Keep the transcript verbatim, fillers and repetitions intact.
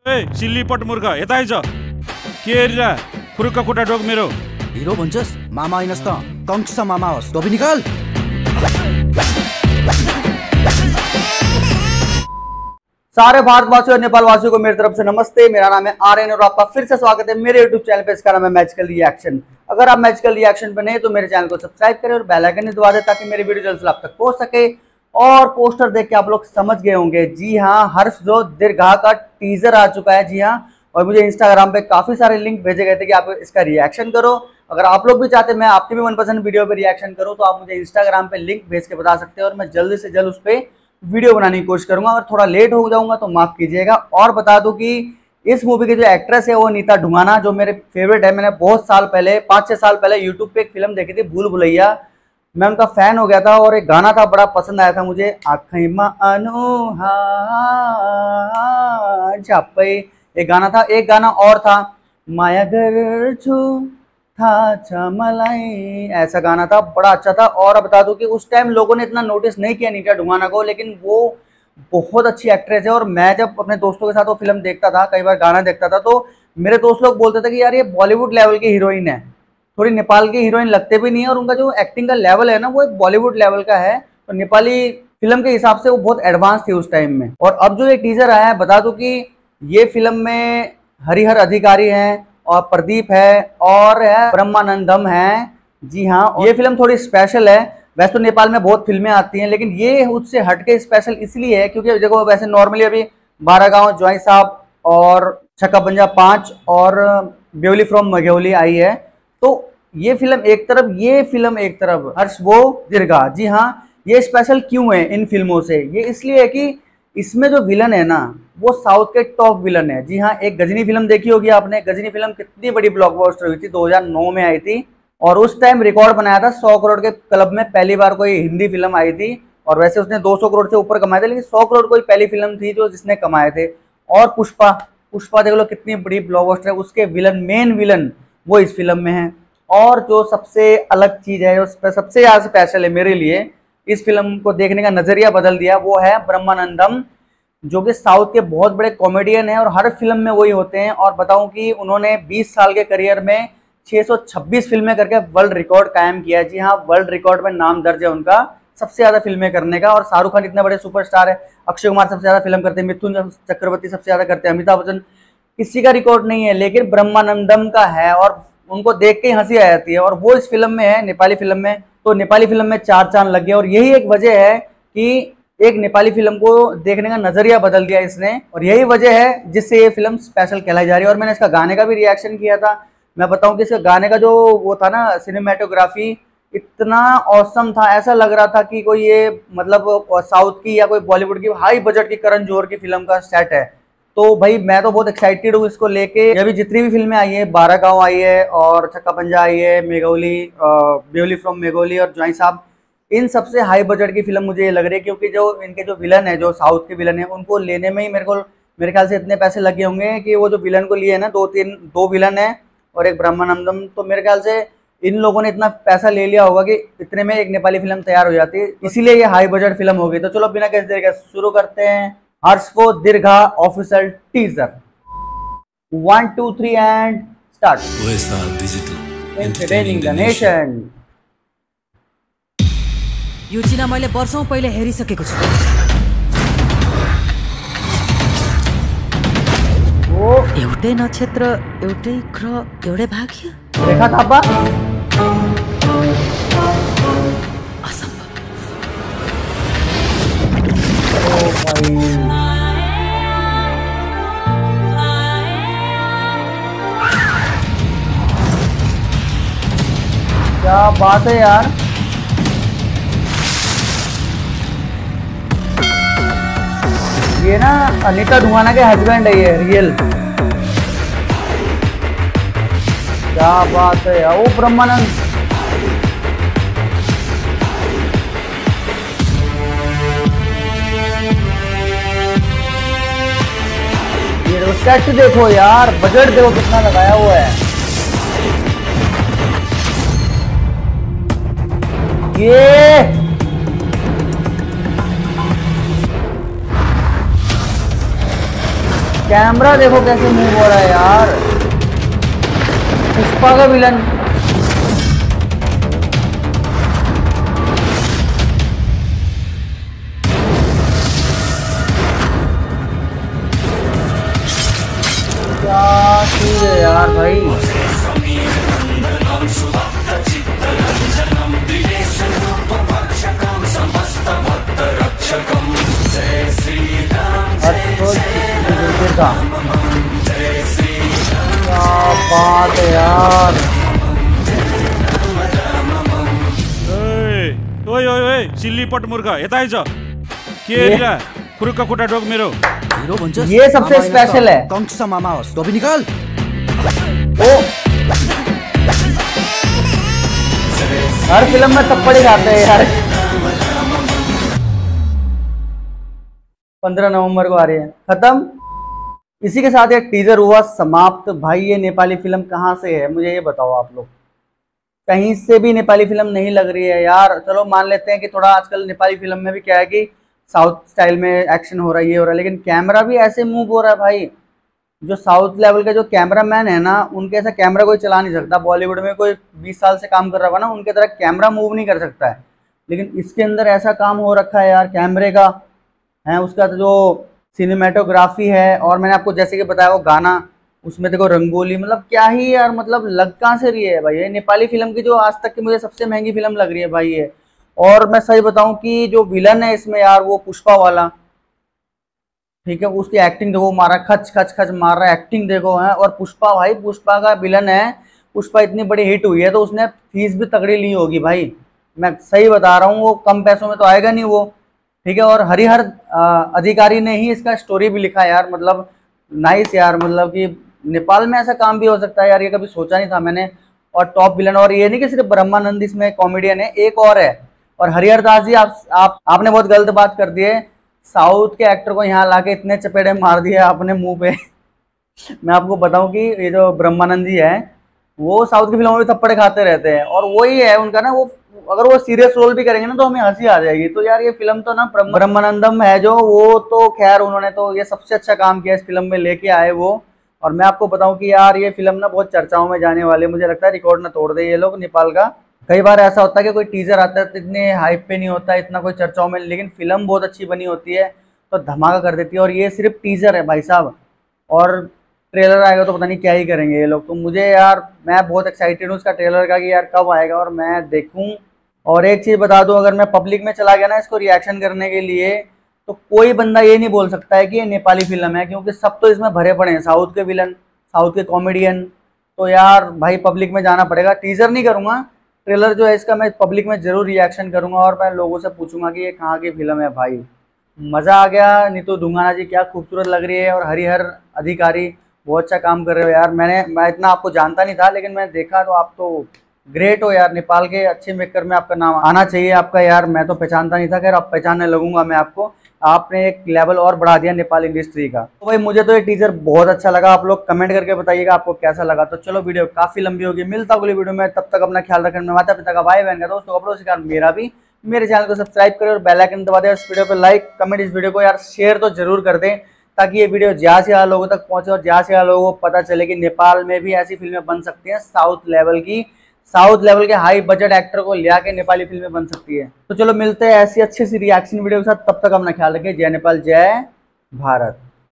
ए सिल्ली पट मुर्गा यता आइज के हेरिरा खुरुक्क खुट्टा डोक मेरो हिरो भन्छस् मामा हैनस् त कंस मामा होस् टोपी निकाल। सारे भारतवासियों और नेपाल वासियों को मेरी तरफ से नमस्ते। मेरा नाम है आर्यन और आपका फिर से स्वागत है मेरे यूट्यूब चैनल पे। इसका नाम है मैजिकल रिएक्शन। अगर आप मैजिकल रिएक्शन पे नहीं तो मेरे चैनल को सब्सक्राइब करें और बेल आइकन दबा दें ताकि मेरी वीडियो जल्द से आप तक पहुंच सके। और पोस्टर देख के आप लोग समझ गए होंगे, जी हाँ, हर्ष जो दीर्घा का टीजर आ चुका है। जी हाँ, और मुझे इंस्टाग्राम पे काफी सारे लिंक भेजे गए थे कि आप इसका रिएक्शन करो। अगर आप लोग भी चाहते हैं मैं आपकी भी मनपसंद वीडियो पे रिएक्शन करूं तो आप मुझे इंस्टाग्राम पे लिंक भेज के बता सकते हैं और मैं जल्दी से जल्द उस पर वीडियो बनाने की कोशिश करूंगा। और थोड़ा लेट हो जाऊंगा तो माफ कीजिएगा। और बता दूं कि इस मूवी की जो एक्ट्रेस है वो नीता ढुंगाना, जो मेरे फेवरेट है। मैंने बहुत साल पहले पाँच छः साल पहले यूट्यूब पे एक फिल्म देखी थी, भूल भुलैया। मैं उनका फैन हो गया था और एक गाना था बड़ा पसंद आया था मुझे, आँखें मानो झापे, एक गाना था। एक गाना और था, माया घर छू था चमलाई, ऐसा गाना था, बड़ा अच्छा था। और बता दूं कि उस टाइम लोगों ने इतना नोटिस नहीं किया नीता ढुंगाना को, लेकिन वो बहुत अच्छी एक्ट्रेस है। और मैं जब अपने दोस्तों के साथ वो फिल्म देखता था, कई बार गाना देखता था, तो मेरे दोस्त लोग बोलते थे कि यार ये बॉलीवुड लेवल की हीरोइन है, थोड़ी नेपाल की हीरोइन लगते भी नहीं है। और उनका जो एक्टिंग का लेवल है ना वो एक बॉलीवुड लेवल का है। तो नेपाली फिल्म के हिसाब से वो बहुत एडवांस थी उस टाइम में। और अब जो ये टीजर आया है, बता दूं कि ये फिल्म में हरिहर अधिकारी हैं और प्रदीप है और है ब्रह्मानंदम है। जी हाँ, ये फिल्म थोड़ी स्पेशल है। वैसे तो नेपाल में बहुत फिल्में आती हैं, लेकिन ये उससे हटके स्पेशल इसलिए है क्योंकि देखो वैसे नॉर्मली अभी बारह गांव, ज्वाई साहब और छक्का पंजा पाँच और बेवली फ्रॉम मगेवली आई है। तो ये फिल्म एक तरफ, ये फिल्म एक तरफ, हर्ष वो दीर्घा। जी हाँ, ये स्पेशल क्यों है इन फिल्मों से? ये इसलिए है कि इसमें जो विलन है ना वो साउथ के टॉप विलन है। जी हाँ, एक गजनी फिल्म देखी होगी आपने। गजनी फिल्म कितनी बड़ी ब्लॉकबस्टर हुई थी, दो हज़ार नौ में आई थी और उस टाइम रिकॉर्ड बनाया था। सौ करोड़ के क्लब में पहली बार कोई हिंदी फिल्म आई थी और वैसे उसने दो सौ करोड़ से ऊपर कमाए थे, लेकिन सौ करोड़ कोई पहली फिल्म थी जो जिसने कमाए थे। और पुष्पा, पुष्पा देख लो कितनी बड़ी ब्लॉकबस्टर है, उसके विलन, मेन विलन वो इस फिल्म में है। और जो सबसे अलग चीज है, उस पर सबसे ज्यादा स्पेशल है मेरे लिए, इस फिल्म को देखने का नजरिया बदल दिया, वो है ब्रह्मानंदम, जो कि साउथ के बहुत बड़े कॉमेडियन हैं और हर फिल्म में वही होते हैं। और बताऊं कि उन्होंने बीस साल के करियर में छह सौ छब्बीस फिल्में करके वर्ल्ड रिकॉर्ड कायम किया है। जी हाँ, वर्ल्ड रिकॉर्ड में नाम दर्ज है उनका सबसे ज्यादा फिल्में करने का। और शाहरुख खान इतने बड़े सुपरस्टार है, अक्षय कुमार सबसे ज्यादा फिल्म करते हैं, मिथुन चक्रवर्ती सबसे ज्यादा करते हैं, अमिताभ बच्चन, किसी का रिकॉर्ड नहीं है, लेकिन ब्रह्मानंदम का है। और उनको देख के हंसी आ जाती है। और वो इस फिल्म में है, नेपाली फिल्म में। तो नेपाली फिल्म में चार चांद लग गए और यही एक वजह है कि एक नेपाली फिल्म को देखने का नजरिया बदल दिया इसने। और यही वजह है जिससे ये फिल्म स्पेशल कहलाई जा रही है। और मैंने इसका गाने का भी रिएक्शन किया था। मैं बताऊं कि इसका गाने का जो वो था ना, सिनेमेटोग्राफी इतना औसम था, ऐसा लग रहा था कि कोई ये मतलब साउथ की या कोई बॉलीवुड की हाई बजट की करण जौहर की फिल्म का सेट है। तो भाई मैं तो बहुत एक्साइटेड हूँ इसको लेके। अभी जितनी भी फिल्में आई है, बारह गांव आई है और छक्का पंजा आई है, मेघोली, बेवली फ्रॉम मेघोली और ज्वाई साहब, इन सबसे हाई बजट की फिल्म मुझे ये लग रही है। क्योंकि जो इनके जो विलन है, जो साउथ के विलन है, उनको लेने में ही मेरे को मेरे ख्याल से इतने पैसे लगे होंगे कि वो जो विलन को लिए है ना, दो तीन दो विलन है और एक ब्रह्मानंदम, तो मेरे ख्याल से इन लोगों ने इतना पैसा ले लिया होगा कि इतने में एक नेपाली फिल्म तैयार हो जाती है, इसीलिए ये हाई बजट फिल्म होगी। तो चलो बिना किसी देर के शुरू करते हैं हर्ष वो दीर्घा official teaser. One two three and start. Digital entertaining the nation. यो चिना मैले वर्षौं पहिले हेरिसकेको छु। ओ एउटै नक्षत्र, एउटै ग्रह, एउटै भाग्य। देखा था बा? असंभव। ओ भाई, क्या बात है यार। ये ना अनीता ढुंगाना के हस्बैंड है ये, रियल। क्या बात है यार। वो ब्रह्मानंद, ये सेट देखो यार, बजट देखो कितना लगाया हुआ है। ये कैमरा देखो कैसे मूव हो रहा है यार। पुष्पा का विलन। क्या चीज है यार भाई। क्या बात है यार। ओए ओए ओए चिल्ली पट मुर्गा यता आइज के हेरिरा खुरुक्का खुट्टा डोग मेरो हिरो भन्छस् ये सबसे मामा स्पेशल है। कंक्सा मामा होस् टोपी निकाल। ओ हर फिल्म में थप्पड़ खाते हैं यार। पंद्रह नवंबर को आ रही है। खत्म। इसी के साथ ये टीजर हुआ समाप्त। भाई ये नेपाली फिल्म कहाँ से है मुझे ये बताओ आप लोग। कहीं से भी नेपाली फिल्म नहीं लग रही है यार। चलो मान लेते हैं कि थोड़ा आजकल नेपाली फिल्म में भी क्या है कि साउथ स्टाइल में एक्शन हो रहा है, ये हो रहा है, लेकिन कैमरा भी ऐसे मूव हो रहा है भाई। जो साउथ लेवल का जो कैमरा मैन है ना, उनके ऐसा कैमरा कोई चला नहीं सकता। बॉलीवुड में कोई बीस साल से काम कर रहा होगा ना, उनके तरह कैमरा मूव नहीं कर सकता है, लेकिन इसके अंदर ऐसा काम हो रखा है यार कैमरे का है। उसका जो सिनेमेटोग्राफी है, और मैंने आपको जैसे कि बताया वो गाना, उसमें देखो रंगोली, मतलब क्या ही यार, मतलब लग कहाँ से रही है भाई। ये नेपाली फिल्म की जो आज तक की मुझे सबसे महंगी फिल्म लग रही है भाई ये। और मैं सही बताऊं कि जो विलन है इसमें यार वो पुष्पा वाला, ठीक है, उसकी एक्टिंग देखो, मारा खच खच खच मार रहा है, एक्टिंग देखो है। और पुष्पा भाई, पुष्पा का विलन है। पुष्पा इतनी बड़ी हिट हुई है तो उसने फीस भी तगड़ी ली होगी भाई, मैं सही बता रहा हूँ। वो कम पैसों में तो आएगा नहीं वो, ठीक है। और हरिहर अधिकारी ने ही इसका स्टोरी भी लिखा यार, मतलब नाइस यार, मतलब कि नेपाल में ऐसा काम भी हो सकता है यार, ये कभी सोचा नहीं था मैंने। और टॉप विलन, और ये नहीं कि सिर्फ ब्रह्मानंद इसमें कॉमेडियन है, एक और है। और हरिहर दास जी, आप, आप आपने बहुत गलत बात कर दी है। साउथ के एक्टर को यहाँ लाके इतने चपेड़े मार दिए आपने मुंह पे। मैं आपको बताऊं कि ये जो ब्रह्मानंद जी है वो साउथ की फिल्मों में थप्पड़े खाते रहते हैं, और वही है उनका ना, वो अगर वो सीरियस रोल भी करेंगे ना तो हमें हंसी आ जाएगी। तो यार ये फिल्म तो ना ब्रह्मानंदम है जो, वो तो खैर उन्होंने तो ये सबसे अच्छा काम किया इस फिल्म में, लेके आए वो। और मैं आपको बताऊं कि यार ये फिल्म ना बहुत चर्चाओं में जाने वाली है, मुझे लगता है रिकॉर्ड ना तोड़ दे ये लोग नेपाल का। कई बार ऐसा होता है कि कोई टीजर आता है तो इतने हाइप पे नहीं होता, इतना कोई चर्चाओं में, लेकिन फिल्म बहुत अच्छी बनी होती है तो धमाका कर देती है। और ये सिर्फ टीजर है भाई साहब, और ट्रेलर आएगा तो पता नहीं क्या ही करेंगे ये लोग। तो मुझे यार, मैं बहुत एक्साइटेड हूँ उसका ट्रेलर का कि यार कब आएगा और मैं देखूँ। और एक चीज़ बता दूँ, अगर मैं पब्लिक में चला गया ना इसको रिएक्शन करने के लिए, तो कोई बंदा ये नहीं बोल सकता है कि ये नेपाली फिल्म है, क्योंकि सब तो इसमें भरे पड़े हैं, साउथ के विलन, साउथ के कॉमेडियन। तो यार भाई पब्लिक में जाना पड़ेगा। टीजर नहीं करूँगा, ट्रेलर जो है इसका मैं पब्लिक में जरूर रिएक्शन करूँगा, और मैं लोगों से पूछूंगा कि ये कहाँ की फिल्म है भाई। मज़ा आ गया। नीतू धुंगाना जी क्या खूबसूरत लग रही है, और हरिहर अधिकारी बहुत अच्छा काम कर रहे हो यार। मैंने मैं इतना आपको जानता नहीं था, लेकिन मैंने देखा तो आप तो ग्रेट हो यार, नेपाल के अच्छे मेकर में आपका नाम आना चाहिए आपका यार। मैं तो पहचानता नहीं था, खैर अब पहचानने लगूंगा मैं आपको। आपने एक लेवल और बढ़ा दिया नेपाल इंडस्ट्री का। तो भाई मुझे तो ये टीजर बहुत अच्छा लगा। आप लोग कमेंट करके बताइएगा आपको कैसा लगा। तो चलो वीडियो काफी लंबी होगी, मिलता अगली वीडियो में, तब तक अपना ख्याल रखना। माता पिता का, भाई बहन का, दोस्तों का, पड़ोसी का, मेरा भी। मेरे चैनल को सब्सक्राइब करें और बेल आइकन दबा दें। इस वीडियो पे लाइक कमेंट, इस वीडियो को यार शेयर तो जरूर कर दें, ताकि ये वीडियो ज़्यादा से ज़्यादा लोगों तक पहुंचे और ज़्यादा से ज़्यादा लोगों को पता चले कि नेपाल में भी ऐसी फिल्में बन सकती हैं साउथ लेवल की। साउथ लेवल के हाई बजट एक्टर को लिया के नेपाली फिल्में बन सकती है। तो चलो मिलते हैं ऐसी अच्छी सी रिएक्शन वीडियो के साथ, तब तक अपना ख्याल रखें। जय नेपाल, जय भारत।